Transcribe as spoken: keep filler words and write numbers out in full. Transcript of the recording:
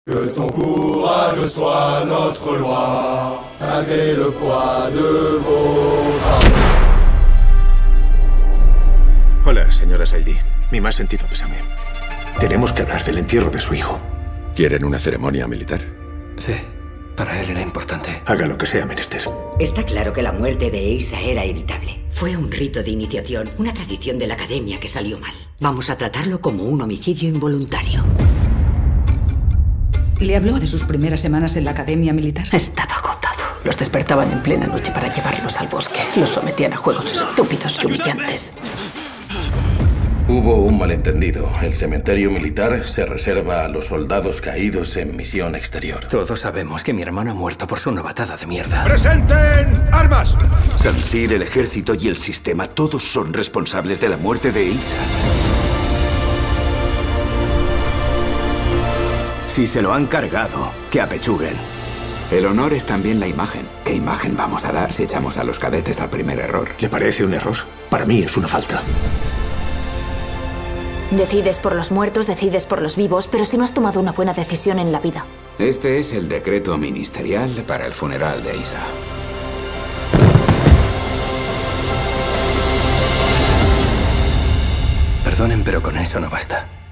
Que ton courage soit notre loi, malgré le poids de vos fardeaux. Hola, señora Saidi. Mi más sentido pésame. Tenemos que hablar del entierro de su hijo. ¿Quieren una ceremonia militar? Sí, para él era importante. Haga lo que sea menester. Está claro que la muerte de Asa era evitable. Fue un rito de iniciación, una tradición de la academia que salió mal. Vamos a tratarlo como un homicidio involuntario. ¿Le habló de sus primeras semanas en la academia militar? Estaba agotado. Los despertaban en plena noche para llevarlos al bosque. Los sometían a juegos estúpidos y humillantes. Hubo un malentendido. El cementerio militar se reserva a los soldados caídos en misión exterior. Todos sabemos que mi hermano ha muerto por su novatada de mierda. ¡Presenten armas! Sansir, el ejército y el sistema, todos son responsables de la muerte de Asa. Si se lo han cargado, que apechuguen. El honor es también la imagen. ¿Qué imagen vamos a dar si echamos a los cadetes al primer error? ¿Le parece un error? Para mí es una falta. Decides por los muertos, decides por los vivos, pero si no has tomado una buena decisión en la vida. Este es el decreto ministerial para el funeral de Asa. Perdonen, pero con eso no basta.